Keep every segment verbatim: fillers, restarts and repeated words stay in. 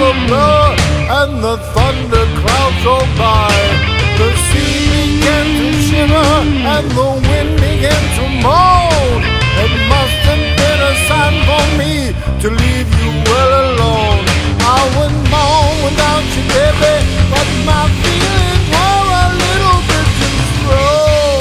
a blur and the thunder clouds rolled by. The sea began to shiver and the wind began to moan. It must have been a sign for me to leave you well alone. I was born without you, baby, but my feelings were a little bit too strong.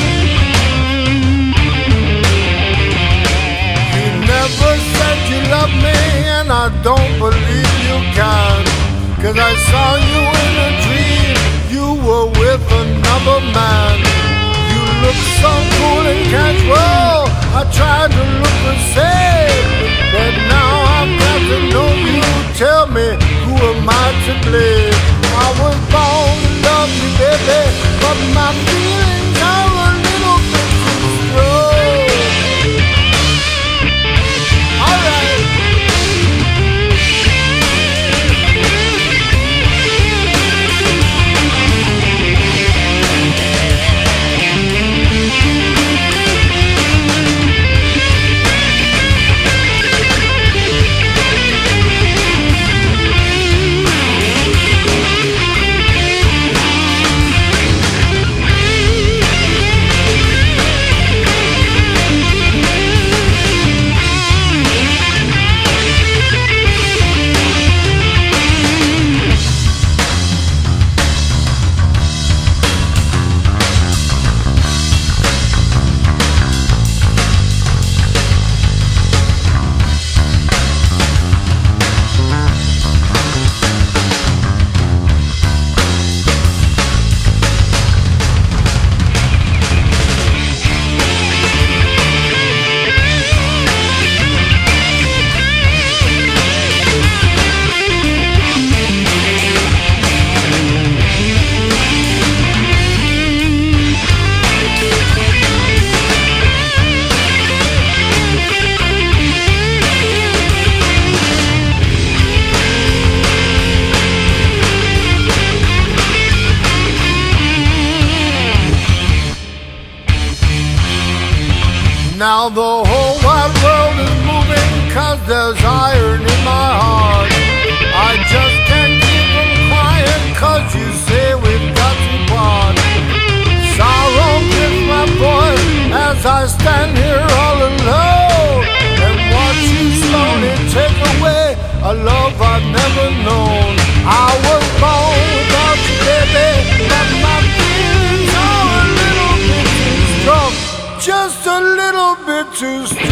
You never said you loved me, and I don't believe you can. Cause I saw you in a dream, you were with another man. You looked so cool and casual, I tried to look the same. But now I've got to know you, tell me, who am I to blame? I was born to love you, baby, but my feelings are a little bit too strong. Alright. Now the whole wide world is moving, cause there's iron in my heart. I just can't keep from crying, cause you say we've got to part. Sorrow gives my voice as I stand here all alone, and watch you slowly take away a love I've never known. I was born without you, baby, but my feelings are a little bit too strong. Just a little bit too strong.